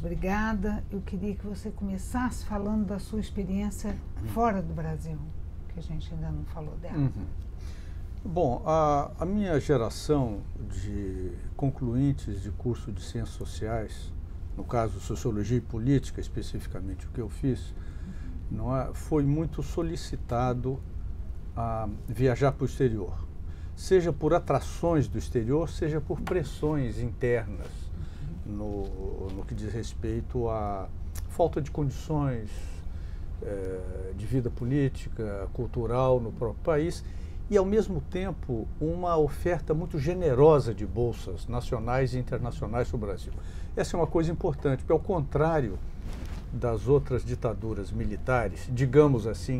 obrigada. Eu queria que você começasse falando da sua experiência fora do Brasil, que a gente ainda não falou dela. Bom, a minha geração de concluintes de curso de Ciências Sociais, no caso Sociologia e Política, especificamente o que eu fiz, foi muito solicitado a viajar para o exterior, seja por atrações do exterior, seja por pressões internas no que diz respeito à falta de condições de vida política, cultural no próprio país e, ao mesmo tempo, uma oferta muito generosa de bolsas nacionais e internacionais para o Brasil. Essa é uma coisa importante, porque, ao contrário das outras ditaduras militares, digamos assim,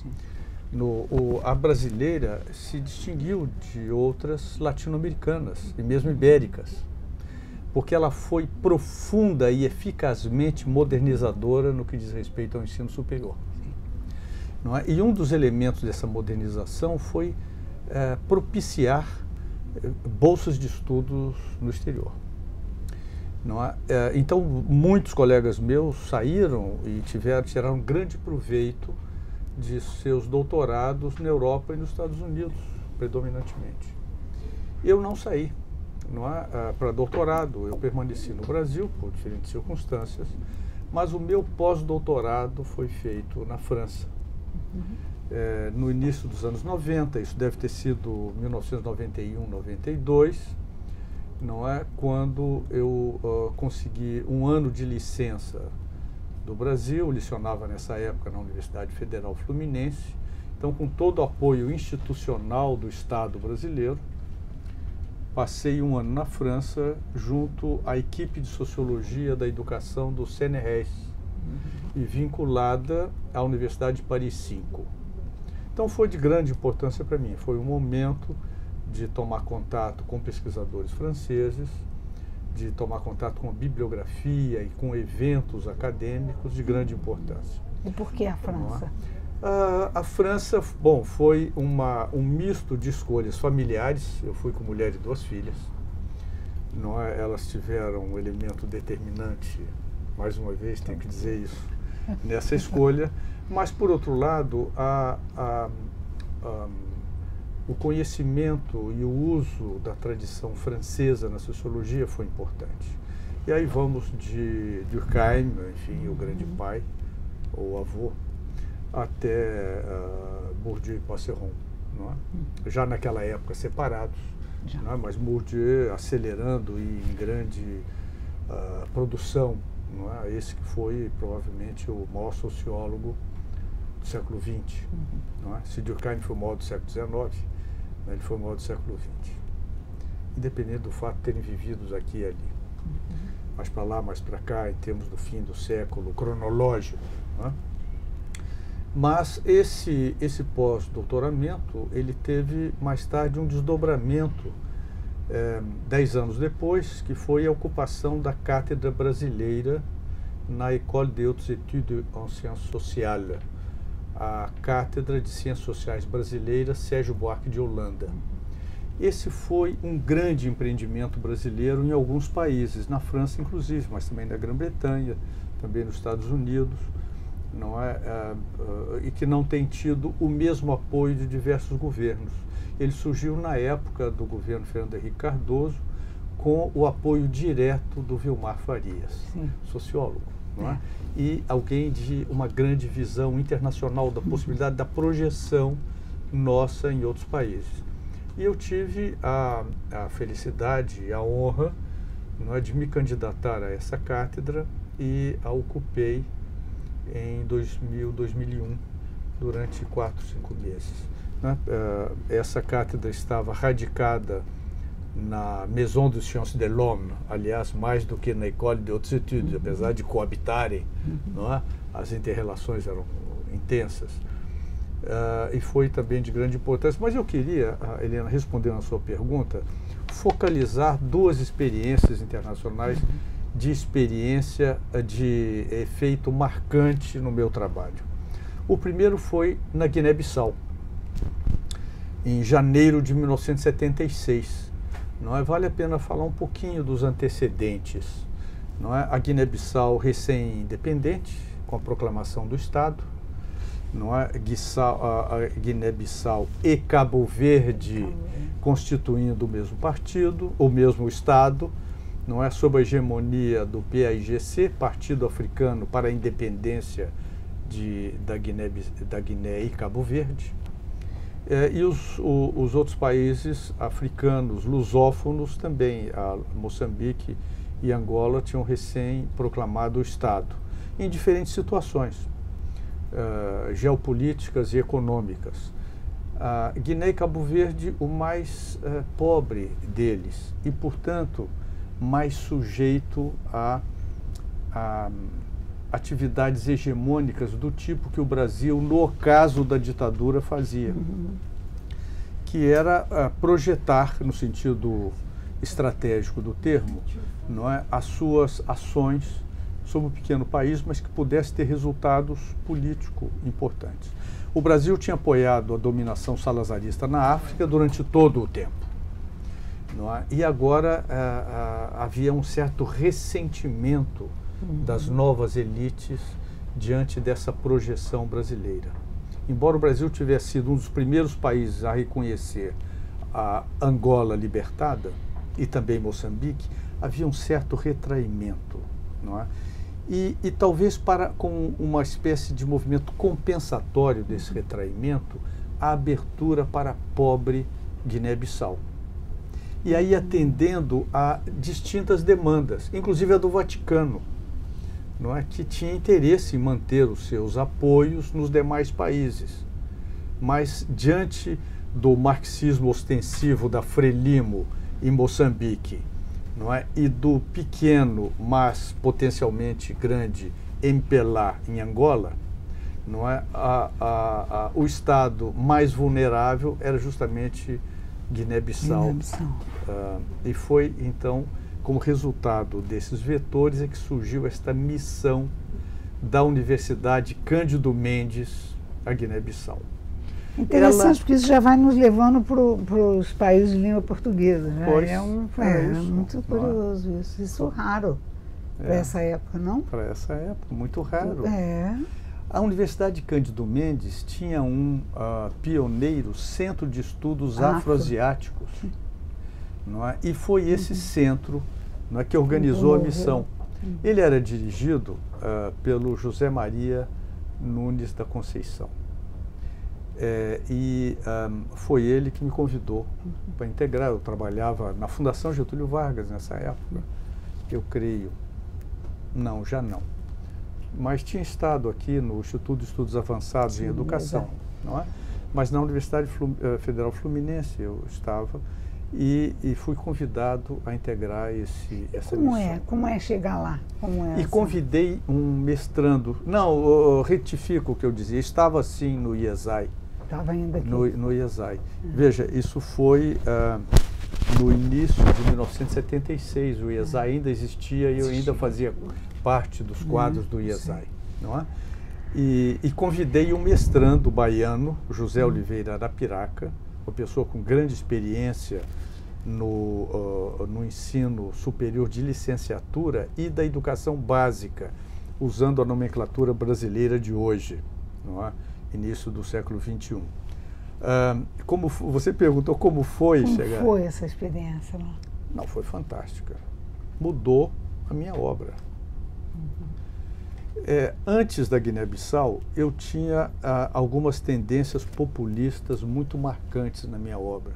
a brasileira se distinguiu de outras latino-americanas e mesmo ibéricas, porque ela foi profunda e eficazmente modernizadora no que diz respeito ao ensino superior. Não é? E um dos elementos dessa modernização foi propiciar bolsas de estudos no exterior. Não é? Então, muitos colegas meus saíram e tiraram grande proveito de seus doutorados na Europa e nos Estados Unidos, predominantemente. Eu não saí para doutorado, eu permaneci no Brasil por diferentes circunstâncias, mas o meu pós-doutorado foi feito na França. No início dos anos 90, isso deve ter sido 1991, 92, quando eu consegui um ano de licença do Brasil, lecionava nessa época na Universidade Federal Fluminense, então com todo o apoio institucional do Estado brasileiro, passei um ano na França junto à equipe de Sociologia da Educação do CNRS e vinculada à Universidade de Paris 5. Então foi de grande importância para mim, foi um momento de tomar contato com pesquisadores franceses, de tomar contato com a bibliografia e com eventos acadêmicos de grande importância. E por que a França? A França, bom, foi um misto de escolhas familiares. Eu fui com mulher e 2 filhas. Elas tiveram um elemento determinante, mais uma vez tenho que dizer isso, nessa escolha. Mas, por outro lado, o conhecimento e o uso da tradição francesa na sociologia foi importante. E aí vamos de Durkheim, enfim, o grande pai, ou avô, até Bourdieu e Passeron, já naquela época separados, mas Bourdieu acelerando e em grande produção, esse que foi provavelmente o maior sociólogo do século XX. Se Durkheim foi o maior do século XIX, ele foi o maior do século XX, independente do fato de terem vivido aqui e ali. Mais para lá, mais para cá, em termos do fim do século cronológico. Mas esse pós-doutoramento, ele teve mais tarde um desdobramento, 10 anos depois, que foi a ocupação da cátedra brasileira na École des Hautes Études en Sciences Sociales, a Cátedra de Ciências Sociais Brasileira Sérgio Buarque de Holanda. Esse foi um grande empreendimento brasileiro em alguns países, na França inclusive, mas também na Grã-Bretanha, também nos Estados Unidos, e que não tem tido o mesmo apoio de diversos governos. Ele surgiu na época do governo Fernando Henrique Cardoso, com o apoio direto do Vilmar Farias, sociólogo. E alguém de uma grande visão internacional da possibilidade da projeção nossa em outros países. E eu tive a felicidade e a honra de me candidatar a essa cátedra e a ocupei em 2001, durante 4, 5 meses. Essa cátedra estava radicada na Maison des Sciences de l'Homme, aliás, mais do que na École des Hautes Études, apesar de coabitarem, as interrelações eram intensas. E foi também de grande importância. Mas eu queria, Helena, respondendo a sua pergunta, focalizar 2 experiências internacionais de experiência de efeito marcante no meu trabalho. O primeiro foi na Guiné-Bissau, em janeiro de 1976. Vale a pena falar um pouquinho dos antecedentes não é? A Guiné-Bissau recém-independente, com a proclamação do Estado, não é? A Guiné-Bissau e Cabo Verde constituindo o mesmo partido, o mesmo Estado, não é? Sob a hegemonia do PAIGC, Partido Africano para a Independência da Guiné e Cabo Verde. E os outros países africanos, lusófonos também, Moçambique e Angola, tinham recém-proclamado o Estado, em diferentes situações geopolíticas e econômicas. A Guiné e Cabo Verde, o mais pobre deles, e, portanto, mais sujeito a atividades hegemônicas do tipo que o Brasil, no caso da ditadura, fazia, que era projetar, no sentido estratégico do termo, não é, as suas ações sobre um pequeno país, mas que pudesse ter resultados políticos importantes. O Brasil tinha apoiado a dominação salazarista na África durante todo o tempo, não é? E agora havia um certo ressentimento das novas elites diante dessa projeção brasileira. Embora o Brasil tivesse sido um dos primeiros países a reconhecer a Angola libertada e também Moçambique, havia um certo retraimento, não é? E talvez com uma espécie de movimento compensatório desse retraimento, a abertura para a pobre Guiné-Bissau. E aí atendendo a distintas demandas, inclusive a do Vaticano, não é, que tinha interesse em manter os seus apoios nos demais países. Mas diante do marxismo ostensivo da Frelimo em Moçambique, não é, e do pequeno, mas potencialmente grande MPLA em Angola, não é, o estado mais vulnerável era justamente Guiné-Bissau. E foi, então, como resultado desses vetores é que surgiu esta missão da Universidade Cândido Mendes a Guiné-Bissau. Interessante, porque isso já vai nos levando para os países de língua portuguesa. Né? Pois, muito curioso isso. Isso raro para essa época, não? Para essa época, muito raro. É. A Universidade Cândido Mendes tinha um pioneiro centro de estudos afroasiáticos. Não é? E foi esse centro, não é, que organizou a missão. Ele era dirigido pelo José Maria Nunes da Conceição. Foi ele que me convidou para integrar. Eu trabalhava na Fundação Getúlio Vargas nessa época, eu creio. Não, já não. Mas tinha estado aqui no Instituto de Estudos Avançados em Educação, não é? Mas na Universidade Federal Fluminense eu estava e fui convidado a integrar essa missão. Como é chegar lá? E convidei um mestrando. Não, retifico o que eu dizia. Estava sim no IESAI. Estava ainda aqui. No IESAI. Veja, isso foi no início de 1976. O IESAI ainda existia e eu ainda fazia parte dos quadros do IESAI. Não é? E convidei um mestrando baiano, José Oliveira Arapiraca, uma pessoa com grande experiência no ensino superior de licenciatura e da educação básica, usando a nomenclatura brasileira de hoje, não é? Início do século XXI. Como você perguntou como foi chegar? Como foi essa experiência lá? Não, foi fantástica. Mudou a minha obra. Antes da Guiné-Bissau, eu tinha algumas tendências populistas muito marcantes na minha obra.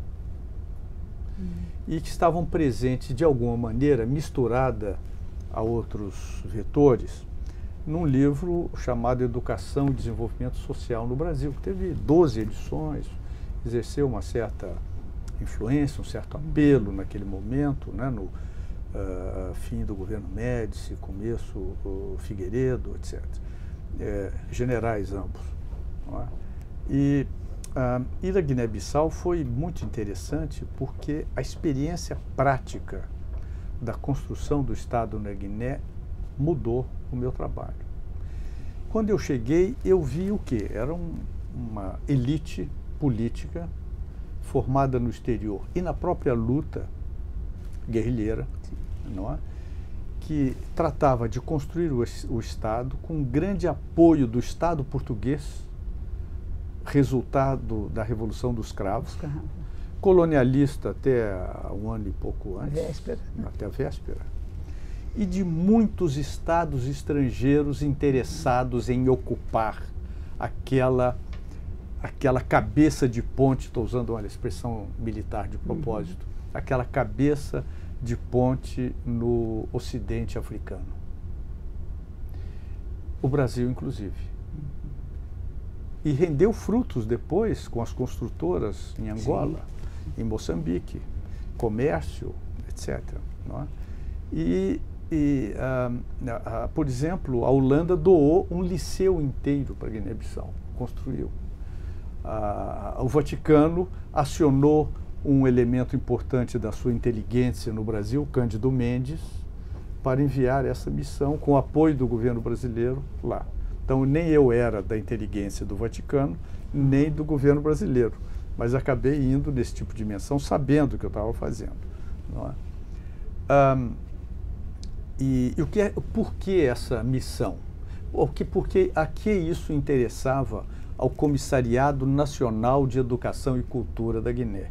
E que estavam presentes, de alguma maneira, misturada a outros vetores, num livro chamado Educação e Desenvolvimento Social no Brasil, que teve 12 edições, exerceu uma certa influência, um certo apelo naquele momento, né, no fim do governo Médici, começo o Figueiredo, etc. Generais ambos. Não é? E da Guiné-Bissau foi muito interessante porque a experiência prática da construção do Estado na Guiné mudou o meu trabalho. Quando eu cheguei, eu vi o quê? Era uma elite política formada no exterior e na própria luta guerrilheira, não é? que tratava de construir o Estado com um grande apoio do Estado português, resultado da Revolução dos Cravos, colonialista até um ano e pouco antes, até a véspera, e de muitos estados estrangeiros interessados em ocupar aquela cabeça de ponte, estou usando uma expressão militar de propósito, aquela cabeça de ponte no Ocidente africano. O Brasil, inclusive. E rendeu frutos depois com as construtoras em Angola, em Moçambique, comércio, etc. Não é? Por exemplo, a Holanda doou um liceu inteiro para a Guiné-Bissau, construiu. O Vaticano acionou um elemento importante da sua inteligência no Brasil, Cândido Mendes, para enviar essa missão com o apoio do governo brasileiro lá. Então, nem eu era da inteligência do Vaticano, nem do governo brasileiro, mas acabei indo nesse tipo de missão, sabendo o que eu estava fazendo. Não é? Por que essa missão? Porque a que isso interessava ao Comissariado Nacional de Educação e Cultura da Guiné?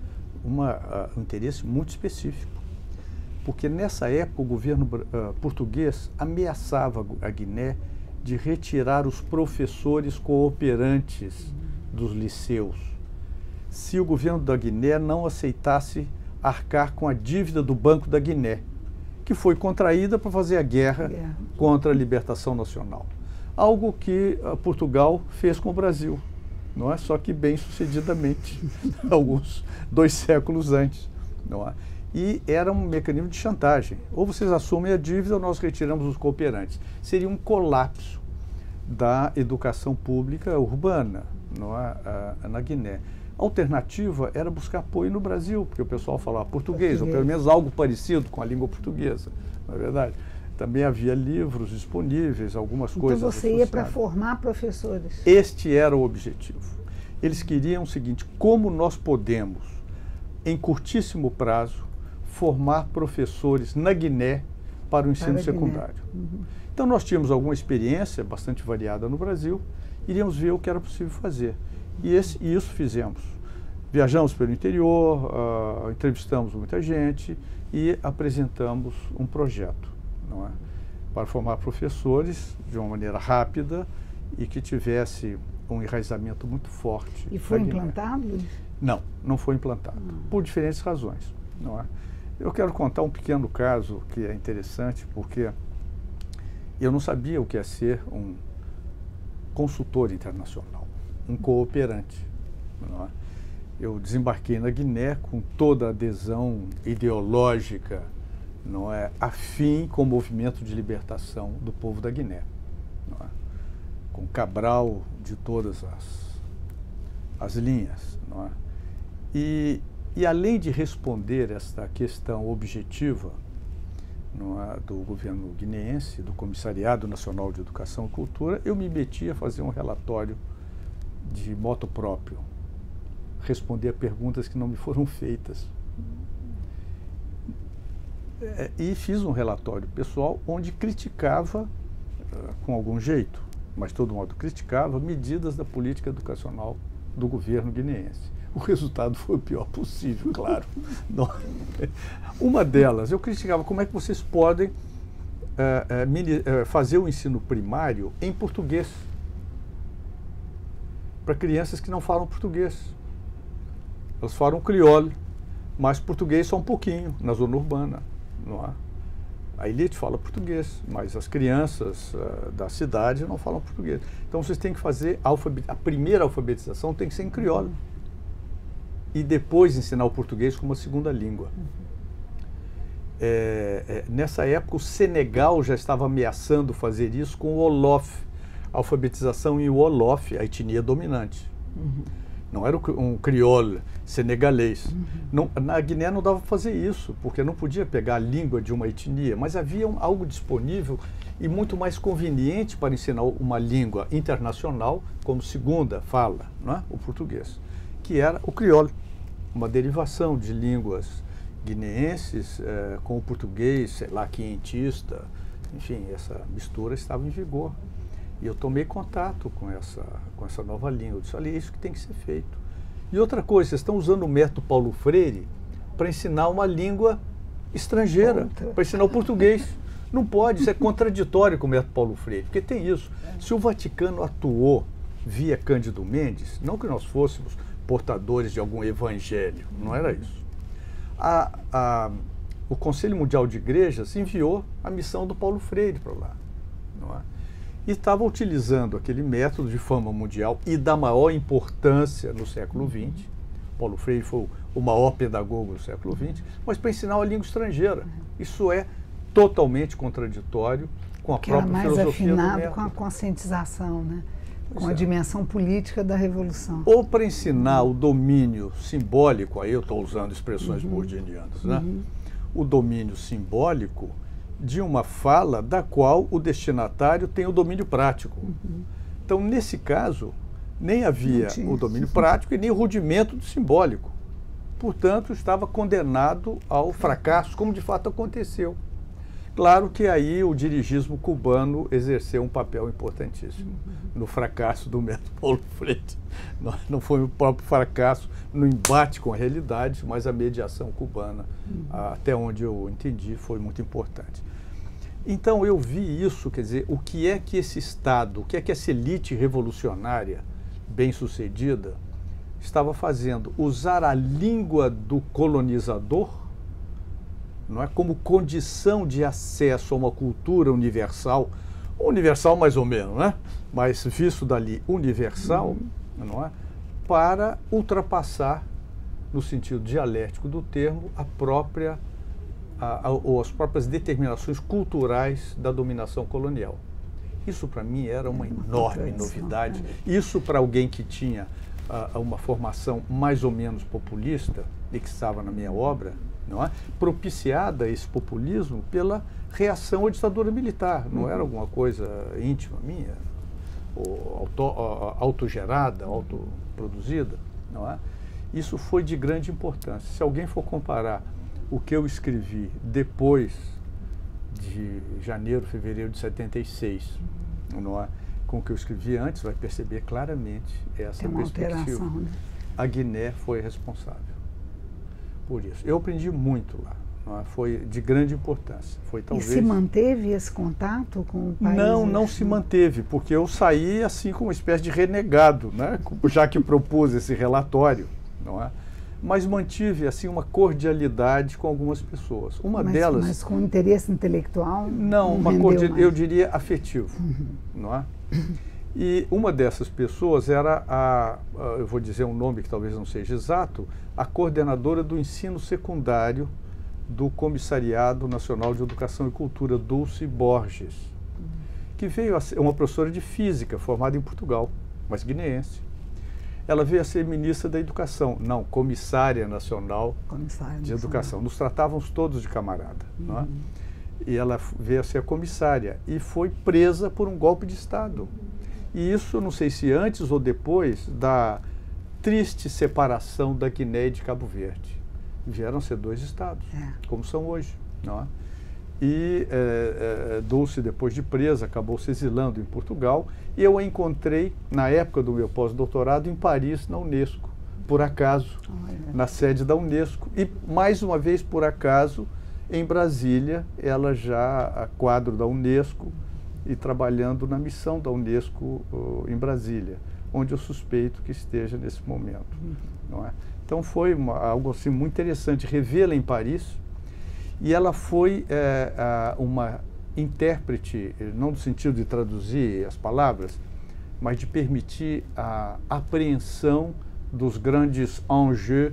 Um interesse muito específico, porque nessa época o governo português ameaçava a Guiné de retirar os professores cooperantes dos liceus, se o governo da Guiné não aceitasse arcar com a dívida do Banco da Guiné, que foi contraída para fazer a guerra contra a libertação nacional. Algo que Portugal fez com o Brasil, não é? Só que bem sucedidamente, alguns 2 séculos antes. Não é? E era um mecanismo de chantagem. Ou vocês assumem a dívida ou nós retiramos os cooperantes. Seria um colapso da educação pública urbana, não é? Na Guiné. A alternativa era buscar apoio no Brasil, porque o pessoal falava português, ou pelo menos algo parecido com a língua portuguesa, não é verdade? Também havia livros disponíveis, algumas coisas. Então você ia para formar professores? Este era o objetivo. Eles queriam o seguinte: como nós podemos, em curtíssimo prazo, formar professores na Guiné para o ensino secundário? Então nós tínhamos alguma experiência bastante variada no Brasil, iríamos ver o que era possível fazer. E isso fizemos. Viajamos pelo interior, entrevistamos muita gente e apresentamos um projeto, não é? Para formar professores de uma maneira rápida e que tivesse um enraizamento muito forte. E foi implantado? Não, não foi implantado, por diferentes razões, não é? Eu quero contar um pequeno caso que é interessante, porque eu não sabia o que é ser um consultor internacional, um cooperante, não é? Eu desembarquei na Guiné com toda a adesão ideológica, não é, afim com o movimento de libertação do povo da Guiné, não é? Com Cabral de todas as linhas, não é? E além de responder esta questão objetiva, não é, do governo guineense, do Comissariado Nacional de Educação e Cultura, eu me meti a fazer um relatório de motu próprio, responder a perguntas que não me foram feitas. E fiz um relatório pessoal onde criticava, com algum jeito, mas de todo modo criticava, medidas da política educacional do governo guineense. O resultado foi o pior possível, claro. Uma delas, eu criticava como é que vocês podem fazer o ensino primário em português para crianças que não falam português. Elas falam crioulo, mas português só um pouquinho, na zona urbana, não é? A elite fala português, mas as crianças da cidade não falam português. Então vocês têm que fazer a primeira alfabetização tem que ser em crioulo. E depois ensinar o português como uma segunda língua. Nessa época o Senegal já estava ameaçando fazer isso com o Wolof, a alfabetização em Wolof, a etnia dominante. Não era um crioulo senegalês. Na Guiné não dava para fazer isso, porque não podia pegar a língua de uma etnia, mas havia algo disponível e muito mais conveniente para ensinar uma língua internacional como segunda fala, não é? O português, que era o crioulo, uma derivação de línguas guineenses com o português, sei lá, quientista, enfim, essa mistura estava em vigor. E eu tomei contato com essa nova língua. Eu disse, olha, é isso que tem que ser feito. E outra coisa, vocês estão usando o método Paulo Freire para ensinar uma língua estrangeira, para ensinar o português. Não pode, isso é contraditório com o método Paulo Freire, porque tem isso. Se o Vaticano atuou via Cândido Mendes, não que nós fôssemos portadores de algum evangelho, não era isso. O Conselho Mundial de Igrejas enviou a missão do Paulo Freire para lá, não é? E estava utilizando aquele método de fama mundial e da maior importância no século XX. Paulo Freire foi o maior pedagogo do século XX, mas para ensinar uma língua estrangeira. Isso é totalmente contraditório com a própria filosofia do método. Mais afinado com a conscientização, né? Com a dimensão política da Revolução. Ou para ensinar o domínio simbólico, aí eu estou usando expressões bourdieuianas, né? O domínio simbólico de uma fala da qual o destinatário tem o domínio prático. Então, nesse caso, nem havia o domínio prático e nem o rudimento do simbólico. Portanto, estava condenado ao fracasso, como de fato aconteceu. Claro que aí o dirigismo cubano exerceu um papel importantíssimo no fracasso do método Paulo Freire. Não foi o próprio fracasso no embate com a realidade, mas a mediação cubana, até onde eu entendi, foi muito importante. Então eu vi isso, quer dizer, o que é que esse Estado, o que é que essa elite revolucionária bem-sucedida estava fazendo? Usar a língua do colonizador, não é, como condição de acesso a uma cultura universal mais ou menos, né? Mas visto dali universal, não é, para ultrapassar, no sentido dialético do termo, ou as próprias determinações culturais da dominação colonial. Isso para mim era uma enorme novidade. Isso para alguém que tinha uma formação mais ou menos populista e que estava na minha obra, não é? Propiciada esse populismo pela reação à ditadura militar. Não era alguma coisa íntima minha, ou autogerada, autoproduzida, não é? Isso foi de grande importância. Se alguém for comparar o que eu escrevi depois de janeiro, fevereiro de 76, não é, com o que eu escrevi antes, vai perceber claramente essa perspectiva. Né? A Guiné foi responsável por isso. Eu aprendi muito lá, não é? Foi de grande importância. Foi, talvez... E se manteve esse contato com o país? Não se manteve, porque eu saí assim como uma espécie de renegado, né? Já que propus esse relatório, não é? Mas mantive assim uma cordialidade com algumas pessoas. Uma delas... Mas com interesse intelectual? Não, eu diria afetivo, não é? E uma dessas pessoas era eu vou dizer um nome que talvez não seja exato, a coordenadora do ensino secundário do Comissariado Nacional de Educação e Cultura, Dulce Borges, que veio a ser uma professora de física, formada em Portugal, mas guineense. Ela veio a ser ministra da Educação, não, Comissária Nacional de Educação. Nos tratávamos todos de camarada, não é? E ela veio a ser a comissária e foi presa por um golpe de Estado. E isso, não sei se antes ou depois da triste separação da Guiné e de Cabo Verde. Vieram a ser 2 estados, como são hoje, não é? E Dulce, depois de presa, acabou se exilando em Portugal. E eu a encontrei, na época do meu pós-doutorado, em Paris, na Unesco, por acaso, na sede da Unesco. E, mais uma vez, por acaso, em Brasília, ela já a quadro da Unesco e trabalhando na missão da Unesco em Brasília, onde eu suspeito que esteja nesse momento. Não é? Então foi algo assim, muito interessante revê-la em Paris. E ela foi uma intérprete, não no sentido de traduzir as palavras, mas de permitir a apreensão dos grandes enjeux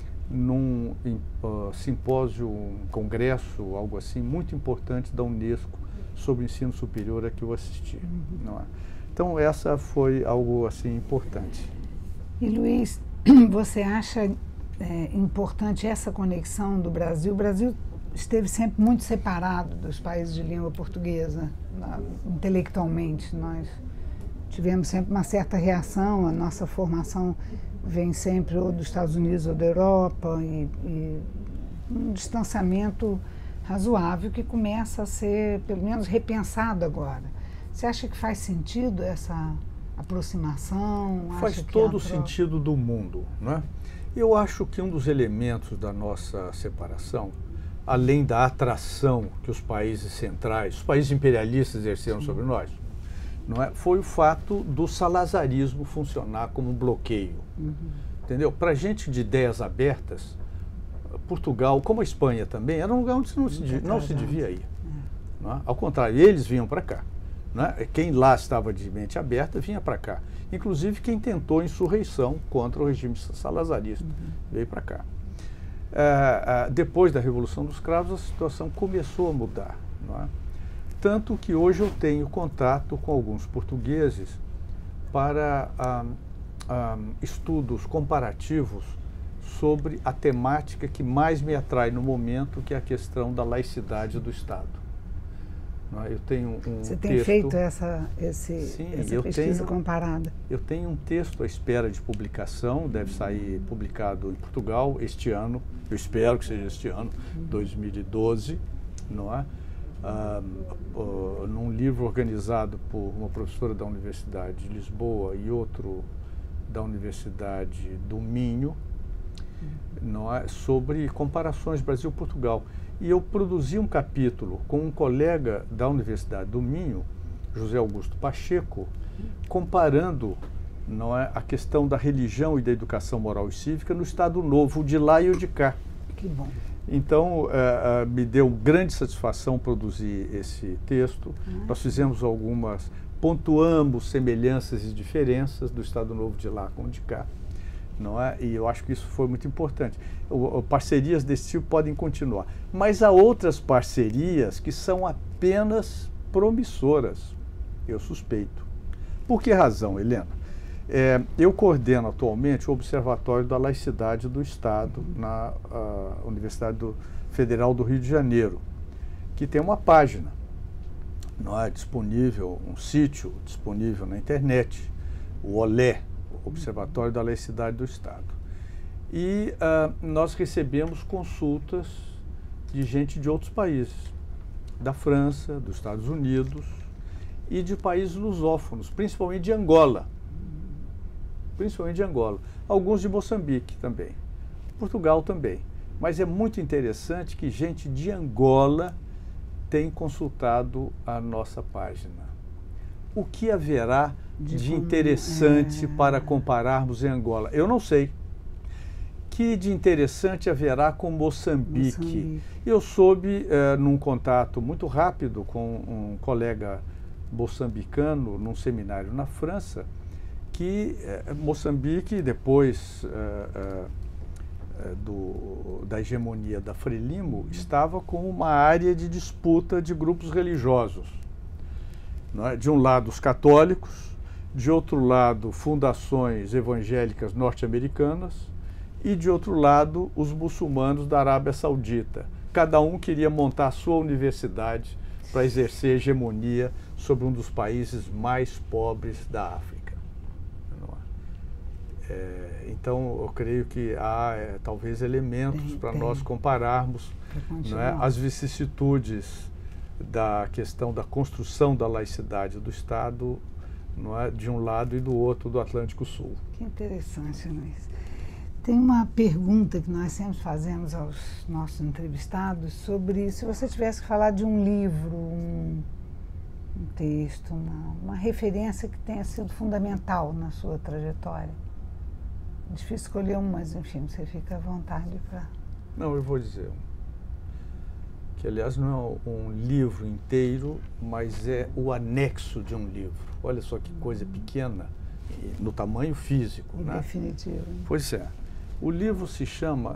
num simpósio, um congresso, algo assim, muito importante da Unesco sobre o ensino superior a que eu assisti. Não é? Então essa foi algo assim importante. E Luiz, você acha importante essa conexão do Brasil? O Brasil esteve sempre muito separado dos países de língua portuguesa, intelectualmente. Nós tivemos sempre uma certa reação, a nossa formação vem sempre ou dos Estados Unidos ou da Europa, um distanciamento razoável que começa a ser, pelo menos, repensado agora. Você acha que faz sentido essa aproximação? Faz todo o sentido do mundo, né? Eu acho que um dos elementos da nossa separação, além da atração que os países centrais, os países imperialistas exerceram sobre nós, não é? Foi o fato do salazarismo funcionar como um bloqueio. Entendeu? Para gente de ideias abertas, Portugal, como a Espanha também, era um lugar onde não se devia ir. Não é? Ao contrário, eles vinham para cá. Né? Quem lá estava de mente aberta vinha para cá. Inclusive quem tentou insurreição contra o regime salazarista veio para cá. Depois da Revolução dos Cravos, a situação começou a mudar. Não é? Tanto que hoje eu tenho contato com alguns portugueses para estudos comparativos sobre a temática que mais me atrai no momento, que é a questão da laicidade do Estado. Eu tenho um Você tem feito essa pesquisa comparada? Eu tenho um texto à espera de publicação, deve sair publicado em Portugal este ano, eu espero que seja este ano, 2012, não é? Num livro organizado por uma professora da Universidade de Lisboa e outro da Universidade do Minho, não é? Sobre comparações Brasil-Portugal. E eu produzi um capítulo com um colega da Universidade do Minho, José Augusto Pacheco, comparando, não é, a questão da religião e da educação moral e cívica no Estado Novo, o de lá e o de cá. Que bom. Então, me deu grande satisfação produzir esse texto. Nós fizemos pontuamos semelhanças e diferenças do Estado Novo de lá com o de cá. Não é? E eu acho que isso foi muito importante. Parcerias desse tipo podem continuar. Mas há outras parcerias que são apenas promissoras, eu suspeito. Por que razão, Helena? Eu coordeno atualmente o Observatório da Laicidade do Estado na Universidade Federal do Rio de Janeiro, que tem uma página, não é, disponível, um sítio disponível na internet, o OLE, Observatório da Laicidade do Estado. E nós recebemos consultas de gente de outros países, da França, dos Estados Unidos e de países lusófonos, principalmente de Angola. Alguns de Moçambique também, Portugal também. Mas é muito interessante que gente de Angola tem consultado a nossa página. O que haverá de interessante para compararmos em Angola? Eu não sei. Que de interessante haverá com Moçambique? Eu soube, num contato muito rápido com um colega moçambicano, num seminário na França, que Moçambique, depois da hegemonia da Frelimo, estava com uma área de disputa de grupos religiosos. Não é? De um lado, os católicos, de outro lado, fundações evangélicas norte-americanas e, de outro lado, os muçulmanos da Arábia Saudita. Cada um queria montar a sua universidade para exercer hegemonia sobre um dos países mais pobres da África. Então, eu creio que há talvez elementos para nós compararmos, não é, as vicissitudes da questão da construção da laicidade do Estado, não é, de um lado e do outro do Atlântico Sul. Que interessante, Luiz. Tem uma pergunta que nós sempre fazemos aos nossos entrevistados sobre se você tivesse que falar de um livro, um texto, uma referência que tenha sido fundamental na sua trajetória. Difícil escolher um, mas enfim, você fica à vontade para... Não, eu vou dizer que, aliás, não é um livro inteiro, mas é o anexo de um livro. Olha só que coisa pequena, no tamanho físico. Em definitivo. Pois é. O livro se chama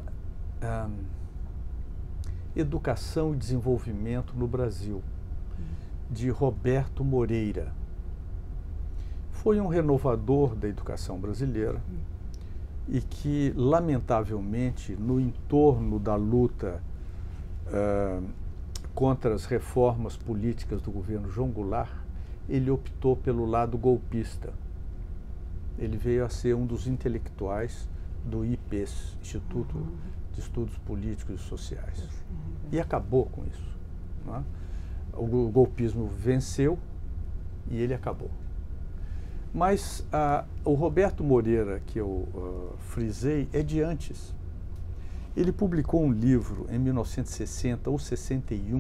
Educação e Desenvolvimento no Brasil, de Roberto Moreira. Foi um renovador da educação brasileira e que, lamentavelmente, no entorno da luta contra as reformas políticas do governo João Goulart, ele optou pelo lado golpista. Ele veio a ser um dos intelectuais do IPES, Instituto de Estudos Políticos e Sociais. E acabou com isso. Não é? O golpismo venceu e ele acabou. Mas o Roberto Moreira, que eu frisei, é de antes. Ele publicou um livro em 1960 ou 61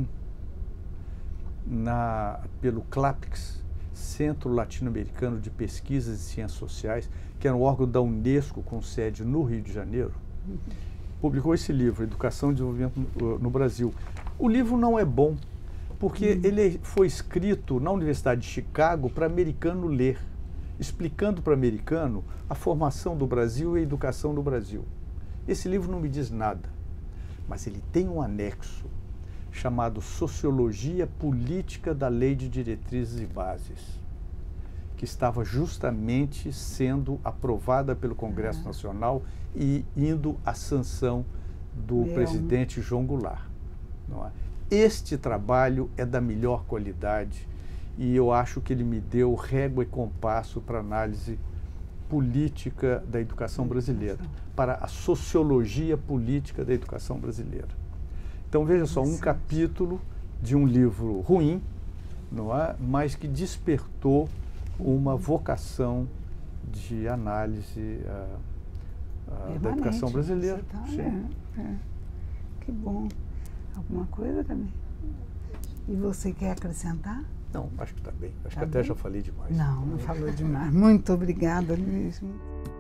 pelo CLAPES, Centro Latino-Americano de Pesquisas e Ciências Sociais, que era um órgão da Unesco com sede no Rio de Janeiro. Publicou esse livro, Educação e Desenvolvimento no Brasil. O livro não é bom, porque ele foi escrito na Universidade de Chicago para americano ler, explicando para americano a formação do Brasil e a educação do Brasil. Esse livro não me diz nada, mas ele tem um anexo chamado Sociologia Política da Lei de Diretrizes e Bases, que estava justamente sendo aprovada pelo Congresso Nacional e indo à sanção do presidente João Goulart. Não é? Este trabalho é da melhor qualidade e eu acho que ele me deu régua e compasso para análise política da educação brasileira, para a sociologia política da educação brasileira. Então veja só, um capítulo de um livro ruim, não é? Mas que despertou uma vocação de análise da educação brasileira. Que bom. Alguma coisa também? E você quer acrescentar? Não, acho que está bem. Acho que até já falei demais. Não falou demais. Muito obrigada, Luiz.